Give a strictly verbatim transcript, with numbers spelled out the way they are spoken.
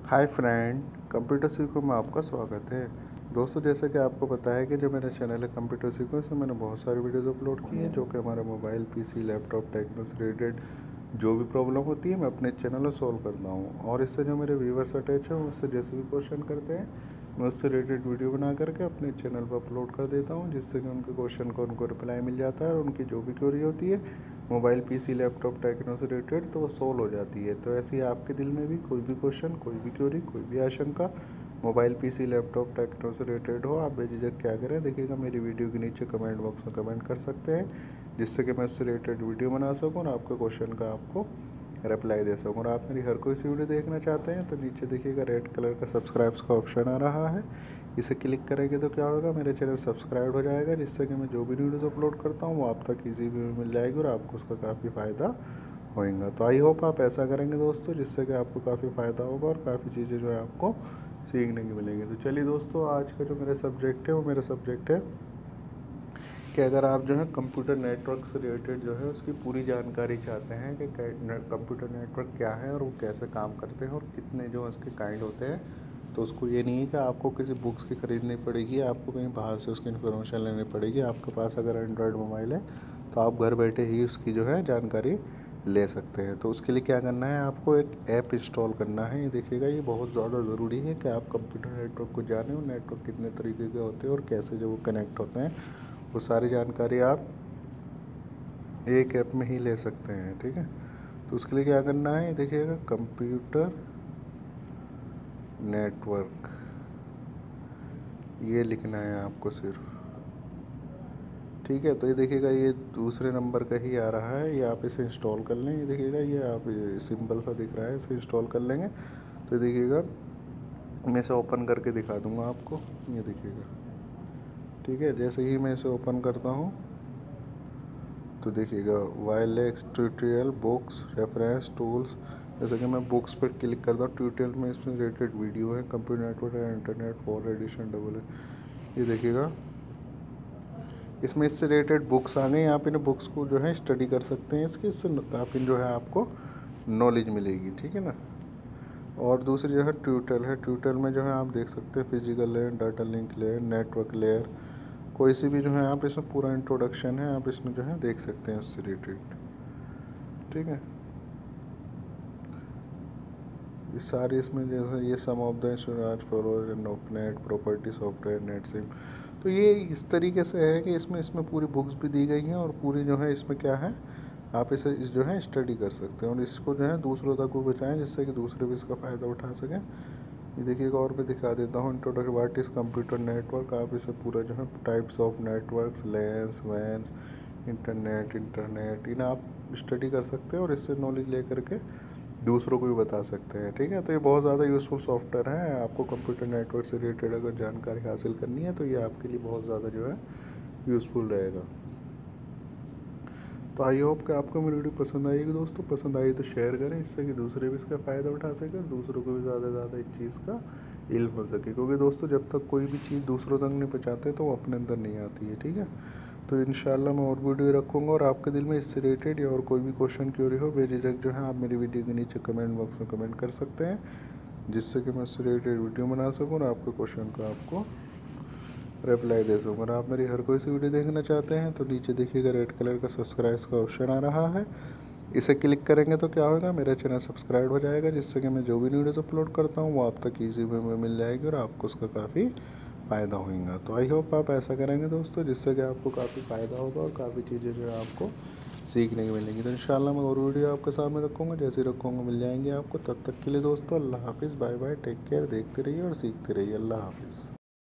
Hi friend, computer सीखो में आपका स्वागत है। दोस्तों, जैसे कि आपको पता है कि जो मेरा चैनल है कंप्यूटर सीखो, इसमें मैंने बहुत सारी वीडियोस अपलोड की हैं जो कि हमारे मोबाइल, पीसी, लैपटॉप, टेक्नो से रिलेटेड जो भी प्रॉब्लम होती है मैं अपने चैनल में सॉल्व करता हूँ। और इससे जो मेरे व्यूवर्स अटैच हैं उससे जैसे भी क्वेश्चन करते हैं मैं उससे रिलेटेड वीडियो बना करके अपने चैनल पर अपलोड कर देता हूँ, जिससे कि उनके क्वेश्चन को उनको रिप्लाई मिल जाता है और उनकी जो भी क्वेरी होती है मोबाइल, पीसी, लैपटॉप, टेक्नो से रिलेटेड तो वो सोल्व हो जाती है। तो ऐसे ही आपके दिल में भी कोई भी क्वेश्चन, कोई भी क्वेरी, कोई भी आशंका मोबाइल, पीसी, लैपटॉप, टेक्नो से रिलेटेड हो, आप बेझिझक क्या करें, देखिएगा मेरी वीडियो के नीचे कमेंट बॉक्स में कमेंट कर सकते हैं, जिससे कि मैं उससे रिलेटेड वीडियो बना सकूँ और आपके क्वेश्चन का आपको रिप्लाई दे सकूँ। और आप मेरी हर कोई सी वीडियो देखना चाहते हैं तो नीचे देखिएगा रेड कलर का सब्सक्राइब का ऑप्शन आ रहा है, इसे क्लिक करेंगे तो क्या होगा, मेरे चैनल सब्सक्राइब हो जाएगा, जिससे कि मैं जो भी वीडियोस अपलोड करता हूँ वो आप तक इजी वे में मिल जाएगी और आपको उसका काफ़ी फ़ायदा होएगा। तो आई होप आप ऐसा करेंगे दोस्तों, जिससे कि आपको काफ़ी फ़ायदा होगा और काफ़ी चीज़ें जो है आपको सीखने की मिलेंगी। तो चलिए दोस्तों, आज का जो मेरा सब्जेक्ट है वो मेरा सब्जेक्ट है कि अगर आप जो है कंप्यूटर नेटवर्क से रिलेटेड जो है उसकी पूरी जानकारी चाहते हैं कि कंप्यूटर नेटवर्क क्या है और वो कैसे काम करते हैं और कितने जो उसके काइंड होते हैं, तो उसको ये नहीं है कि आपको किसी बुक्स की ख़रीदनी पड़ेगी, आपको कहीं बाहर से उसकी इन्फॉर्मेशन लेनी पड़ेगी। आपके पास अगर एंड्रॉयड मोबाइल है तो आप घर बैठे ही उसकी जो है जानकारी ले सकते हैं। तो उसके लिए क्या करना है, आपको एक ऐप इंस्टॉल करना है। ये देखिएगा, ये बहुत ज़्यादा ज़रूरी है कि आप कंप्यूटर नेटवर्क को जानें और नेटवर्क कितने तरीके के होते हैं और कैसे जो वो कनेक्ट होते हैं, वो सारी जानकारी आप एक ऐप में ही ले सकते हैं। ठीक है, तो उसके लिए क्या करना है, देखिएगा कंप्यूटर नेटवर्क ये लिखना है आपको सिर्फ। ठीक है, तो ये देखिएगा ये दूसरे नंबर का ही आ रहा है, ये आप इसे इंस्टॉल कर लें। ये देखिएगा ये आप सिंपल सा दिख रहा है, इसे इंस्टॉल कर लेंगे तो देखिएगा मैं इसे ओपन करके दिखा दूंगा आपको। ये देखिएगा, ठीक है, जैसे ही मैं इसे ओपन करता हूँ तो देखिएगा wireless tutorial, books, reference, tools. जैसे कि मैं बुक्स पर क्लिक करता हूँ, ट्यूटोरियल में इसमें रिलेटेड वीडियो है, computer network and internet for edition double है। ये देखिएगा इसमें इससे रिलेटेड बुक्स आ गई, आप इन बुक्स को जो है स्टडी कर सकते हैं इसकी, इससे काफ़ी जो है आपको नॉलेज मिलेगी। ठीक है ना। और दूसरी जो है ट्यूटोरियल है, ट्यूटोरियल में जो है आप देख सकते हैं physical layer, data link layer, network layer, कोई सी भी जो है आप इसमें पूरा इंट्रोडक्शन है, आप इसमें जो है देख सकते हैं उससे रिलेटेड। ठीक है, ये सारी इसमें जैसे ये some of the insurance follower and net property software net sim, तो ये इस तरीके से है कि इसमें इसमें पूरी बुक्स भी दी गई हैं और पूरी जो है इसमें क्या है आप इसे इस जो है स्टडी कर सकते हैं और इसको जो है दूसरों तक को बचाएं, जिससे कि दूसरे भी इसका फ़ायदा उठा सकें। ये देखिएगा और भी दिखा देता हूँ, introduction what is computer network, आप इसे पूरा जो है types of networks, LANs, WANs, internet internet इन आप स्टडी कर सकते हैं और इससे नॉलेज ले करके दूसरों को भी बता सकते हैं। ठीक है, तो ये बहुत ज़्यादा यूज़फुल सॉफ्टवेयर है। आपको कंप्यूटर नेटवर्क से रिलेटेड अगर जानकारी हासिल करनी है तो ये आपके लिए बहुत ज़्यादा जो है यूज़फुल रहेगा। तो आई होप कि आपको मेरी वीडियो पसंद आएगी दोस्तों, पसंद आई तो शेयर करें, जिससे कि दूसरे भी इसका फ़ायदा उठा सकें और दूसरों को भी ज़्यादा से ज़्यादा इस चीज़ का इल्म हो सके। क्योंकि दोस्तों जब तक कोई भी चीज़ दूसरों तक नहीं पहुँचाते तो वो अपने अंदर नहीं आती है। ठीक है, तो इंशाल्लाह मैं और वीडियो रखूँगा और आपके दिल में इससे रिलेटेड या और कोई भी क्वेश्चन क्यूरी हो, बेझिझक जो है आप मेरी वीडियो के नीचे कमेंट बॉक्स में कमेंट कर सकते हैं, जिससे कि मैं उससे रिलेटेड वीडियो बना सकूँ और आपके क्वेश्चन का आपको रिप्लाई दे सकूँ। अगर आप मेरी हर कोई सी वीडियो देखना चाहते हैं तो नीचे देखिएगा रेड कलर का सब्सक्राइब का ऑप्शन आ रहा है, इसे क्लिक करेंगे तो क्या होगा, मेरा चैनल सब्सक्राइब हो जाएगा, जिससे कि मैं जो भी वीडियोस अपलोड करता हूँ वो आप तक ईजी वे में मिल जाएगी और आपको उसका काफ़ी फ़ायदा होगा। तो आई होप आप ऐसा करेंगे दोस्तों, जिससे कि आपको काफ़ी फ़ायदा होगा और काफ़ी चीज़ें जो है आपको सीखने की मिलेंगी। तो इंशाल्लाह मैं और वीडियो आपके सामने रखूँगा, जैसे रखूँगा मिल जाएंगे आपको। तब तक के लिए दोस्तों अल्लाह हाफिज़, बाय बाय, टेक केयर, देखते रहिए और सीखते रहिए। अल्लाह हाफिज़।